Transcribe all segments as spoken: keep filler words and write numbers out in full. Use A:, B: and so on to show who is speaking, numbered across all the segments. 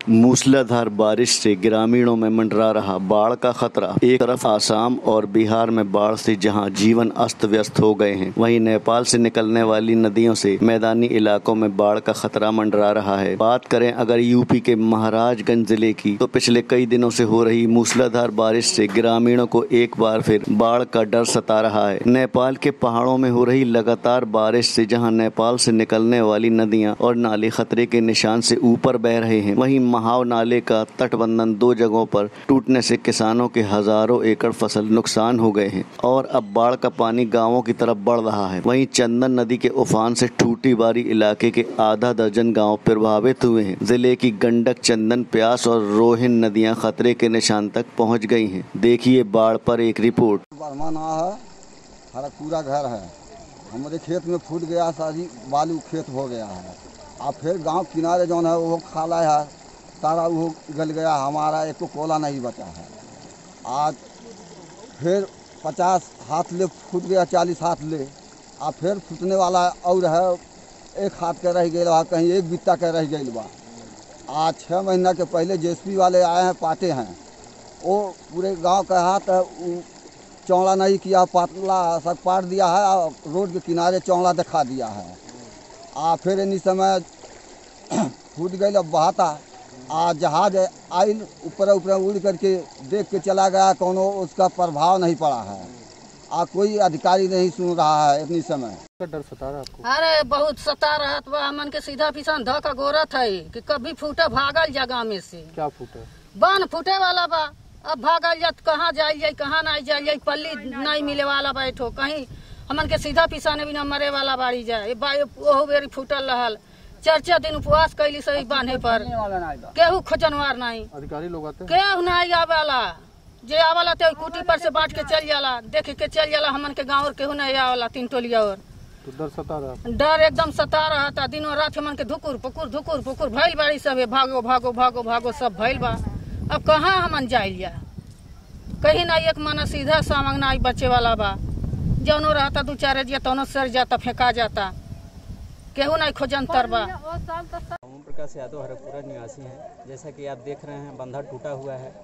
A: मूसलाधार बारिश से ग्रामीणों में मंडरा रहा बाढ़ का खतरा। एक तरफ आसाम और बिहार में बाढ़ से जहां जीवन अस्त व्यस्त हो गए हैं, वहीं नेपाल से निकलने वाली नदियों से मैदानी इलाकों में बाढ़ का खतरा मंडरा रहा है। बात करें अगर यूपी के महाराजगंज जिले की, तो पिछले कई दिनों से हो रही मूसलाधार बारिश से ग्रामीणों को एक बार फिर बाढ़ का डर सता रहा है। नेपाल के पहाड़ों में हो रही लगातार बारिश से जहाँ नेपाल से निकलने वाली नदियाँ और नाले खतरे के निशान से ऊपर बह रहे हैं, वहीं महाव नाले का तटबंधन दो जगहों पर टूटने से किसानों के हजारों एकड़ फसल नुकसान हो गए हैं और अब बाढ़ का पानी गांवों की तरफ बढ़ रहा है। वहीं चंदन नदी के उफान से ठूटीबारी इलाके के आधा दर्जन गांव प्रभावित हुए हैं। जिले की गंडक, चंदन, प्यास और रोहिन नदियां खतरे के निशान तक पहुंच गई हैं। देखिए बाढ़ पर एक रिपोर्ट।
B: हमारा पूरा घर है, हमारे खेत में फूट गया, सारी बालू खेत हो गया है। अब फिर गांव किनारे जो है वो खाला है, सारा वो गल गया, हमारा एक तो कोला नहीं बचा है। आज फिर पचास हाथ ले फूट गया, चालीस हाथ ले, अब फिर फूटने वाला और है, एक हाथ के रह गया, कहीं एक बित्ता के रह गई बा। आज छः महीना के पहले जेएसपी वाले आए हैं, पाटे हैं, वो पूरे गांव का हाथ चौड़ा नहीं किया, पातला सब पाट दिया है, रोड के किनारे चौड़ा दिखा दिया है। आ फिर इन समय फूट गई, अब बहाता आ जहाज आयल ऊपर ऊपर उड़ करके देख के चला गया, कोनो उसका प्रभाव नहीं पड़ा है। आ कोई अधिकारी नहीं सुन रहा है इतनी समय।
C: डर सता रहा आपको?
D: अरे बहुत सता रहा था, मन के सीधा पीछा धक्का गोरत है कि कभी फूटे भागल जगह में से।
C: क्या फूटे?
D: बांध फूटे वाला बा, अब भागल जा कहाँ जाए जाए, कहाँ नहीं जाए जाए, पल्ली नहीं मिले वाला बैठो, कहीं हमन के सीधा पीछा ने भी न मरे वाला बाड़ी जाए। ओहो बेरी फूटल रहल, चार चार दिन उपवास कैली सही बांधे पर, केहू खोजनवार नहीं,
C: अधिकारी लोग आते
D: केहू नहीं आवाला, जे आवाला तो कुटी पर से बांट के चल जाला, देख के चल जाला। हमन के गाँव केहू नहीं आवाला, तीन टोलिया और
C: तो डर सता रहा?
D: डर एकदम सता रहा था, दिनों रात हमन के धुकुर पुकुर धुकुर पुकुर भइल बाड़ी सब, भागो भागो भागो भागो सब भइल बा। अब कहाँ हमन जाइलिया, कहीं नहीं एक मना सीधा सामंग नहीं बचे वाला बा, जौनो रहता दू चार दिया तौनो सर जाता, फेंका जाता, केहू नहीं खोजन तरबा।
E: ओम प्रकाश यादव हरपुरा निवासी हैं। जैसा कि आप देख रहे हैं, बंधा टूटा हुआ है,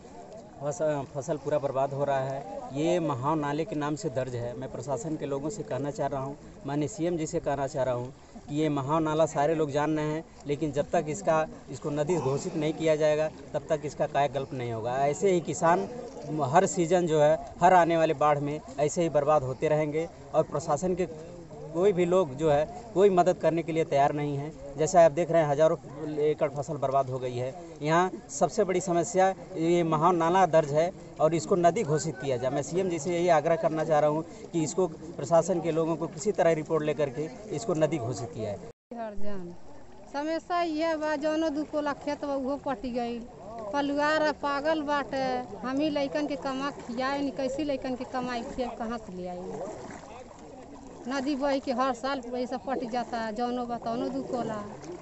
E: फसल पूरा बर्बाद हो रहा है। ये महाव नाले के नाम से दर्ज है। मैं प्रशासन के लोगों से कहना चाह रहा हूँ, माननीय सीएम जी से कहना चाह रहा हूँ कि ये महाव नाला सारे लोग जान रहे हैं, लेकिन जब तक इसका इसको नदी घोषित नहीं किया जाएगा तब तक इसका कायाकल्प नहीं होगा। ऐसे ही किसान हर सीजन जो है, हर आने वाले बाढ़ में ऐसे ही बर्बाद होते रहेंगे और प्रशासन के कोई भी लोग जो है कोई मदद करने के लिए तैयार नहीं है। जैसा आप देख रहे हैं, हजारों एकड़ फसल बर्बाद हो गई है। यहाँ सबसे बड़ी समस्या ये महाव नाला दर्ज है और इसको नदी घोषित किया जाए। मैं सीएम जी से यही आग्रह करना चाह रहा हूँ कि इसको प्रशासन के लोगों को किसी तरह रिपोर्ट लेकर के इसको नदी घोषित किया है।
F: समस्या यह बा, जौनो दू कोला खेत बा उहो पटी गई, पलुआर पागल बाटे, हम ही लइकन के कमा खियाए नहीं, कैसी लइकन के कमाई खिया कहाँ से ले आई। नदी बही के हर साल पैसा पट जाता है, जौनो बताओ दू कोला,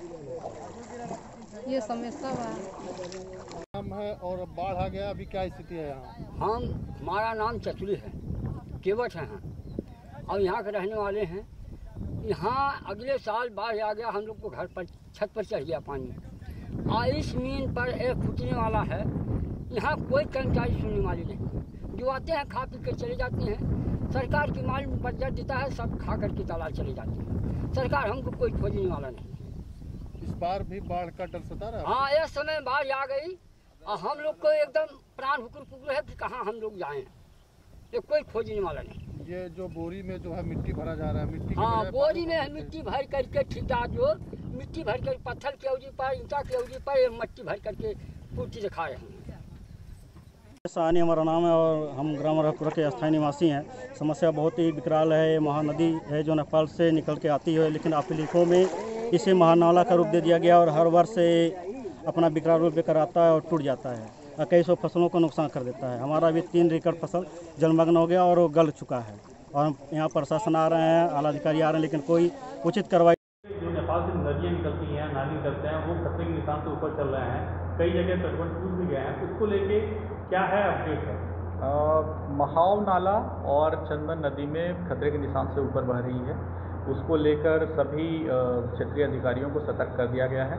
F: ये समस्या बा।
C: नाम है और बाढ़ आ गया, अभी क्या स्थिति है यहाँ?
G: हम हमारा नाम चचुली है, केवट है और यहाँ के रहने वाले हैं। यहाँ अगले साल बाढ़ आ गया, हम लोग को घर पर छत पर चढ़ गया पानी, और इस मीन पर एक फूटने वाला है। यहाँ कोई कर्मचारी सुनने वाले नहीं, जो आते हैं खा पी कर चले जाते हैं। सरकार की माल बजट देता है, सब खा कर के तालाब चले जाते हैं। सरकार हमको कोई खोजने वाला नहीं।
C: इस बार भी बाढ़ का डर सता रहा?
G: हाँ, इस समय बाढ़ आ गई और हम लोग को एकदम प्राण हुकुर पुकुर है कि कहाँ हम लोग जाएं, ये कोई खोजने वाला नहीं।
C: ये जो बोरी में जो है मिट्टी भरा जा रहा है, मिट्टी
G: हाँ, बोरी में मिट्टी भर करके ठेकेदार जो मिट्टी भर कर पत्थर के अवधि पर, ईंटा के अवधि पर मिट्टी भर करके पूर्ति दिखा रहे हैं।
H: सानी हमारा नाम है और हम ग्राम हरपुरा के स्थायी निवासी हैं। समस्या बहुत ही विकराल है। महानदी है जो नेपाल से निकल के आती है, लेकिन अपिलिखों में इसे महानाला का रूप दे दिया गया और हर वर्ष अपना विकराल रूप लेकर आता है और टूट जाता है, कई सौ फसलों को नुकसान कर देता है। हमारा भी तीन एकड़ फसल जलमग्न हो गया और वो गल चुका है और यहाँ प्रशासन आ रहे हैं, आला अधिकारी आ रहे हैं, लेकिन कोई उचित कार्रवाई।
I: जो नेपाल से नदियाँ निकलती हैं, नाली निकलते हैं, वो खतरे के निशान से ऊपर चल रहे हैं, कई जगह तटबंध टूट भी गए हैं। उसको लेके क्या है अपडेट है?
J: महाव नाला और चंदन नदी में खतरे के निशान से ऊपर बह रही है, उसको लेकर सभी क्षेत्रीय अधिकारियों को सतर्क कर दिया गया है।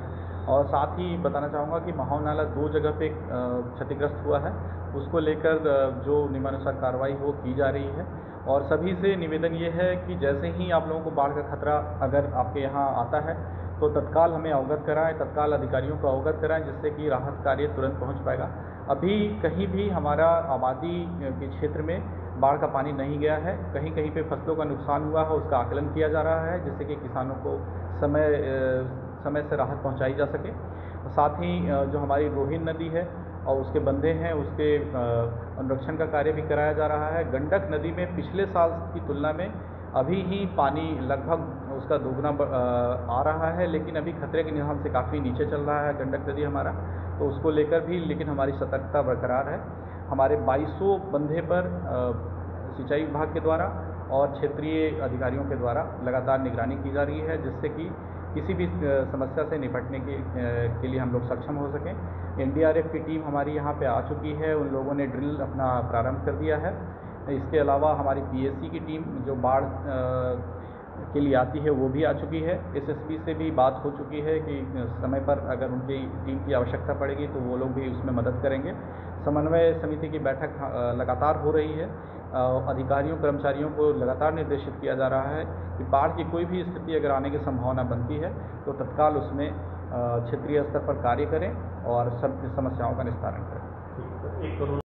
J: और साथ ही बताना चाहूँगा कि महाव नाला दो जगह पे क्षतिग्रस्त हुआ है, उसको लेकर जो नियमानुसार कार्रवाई हो की जा रही है। और सभी से निवेदन ये है कि जैसे ही आप लोगों को बाढ़ का खतरा अगर आपके यहाँ आता है तो तत्काल हमें अवगत कराएं, तत्काल अधिकारियों को अवगत कराएं, जिससे कि राहत कार्य तुरंत पहुंच पाएगा। अभी कहीं भी हमारा आबादी के क्षेत्र में बाढ़ का पानी नहीं गया है, कहीं कहीं पे फसलों का नुकसान हुआ है, उसका आकलन किया जा रहा है, जिससे कि किसानों को समय समय से राहत पहुंचाई जा सके। साथ ही जो हमारी रोहिन नदी है और उसके बंधे हैं, उसके अनुरक्षण का कार्य भी कराया जा रहा है। गंडक नदी में पिछले साल की तुलना में अभी ही पानी लगभग उसका दोगुना आ रहा है, लेकिन अभी खतरे के निशान से काफ़ी नीचे चल रहा है गंडक नदी हमारा, तो उसको लेकर भी लेकिन हमारी सतर्कता बरकरार है। हमारे बाईसों बंधे पर सिंचाई विभाग के द्वारा और क्षेत्रीय अधिकारियों के द्वारा लगातार निगरानी की जा रही है, जिससे कि किसी भी समस्या से निपटने के के लिए हम लोग सक्षम हो सकें। एन डी आर एफ की टीम हमारी यहाँ पे आ चुकी है, उन लोगों ने ड्रिल अपना प्रारंभ कर दिया है। इसके अलावा हमारी पी एस सी की टीम जो बाढ़ के लिए आती है वो भी आ चुकी है। एस एस पी से भी बात हो चुकी है कि समय पर अगर उनकी टीम की आवश्यकता पड़ेगी तो वो लोग भी उसमें मदद करेंगे। समन्वय समिति की बैठक लगातार हो रही है। अधिकारियों कर्मचारियों को लगातार निर्देशित किया जा रहा है कि बाढ़ की कोई भी स्थिति अगर आने की संभावना बनती है तो तत्काल उसमें क्षेत्रीय स्तर पर कार्य करें और सब समस्याओं का निस्तारण करें।